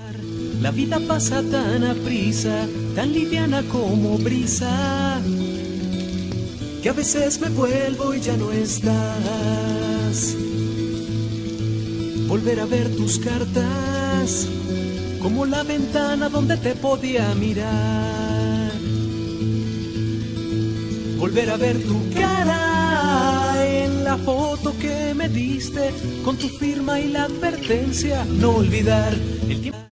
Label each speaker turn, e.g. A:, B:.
A: La vida pasa tan aprisa, tan liviana como brisa, que a veces me vuelvo y ya no estás. Volver a ver tus cartas, como la ventana donde te podía mirar. Volver a ver tu cara en la foto que me diste, con tu firma y la advertencia, no olvidar el tiempo.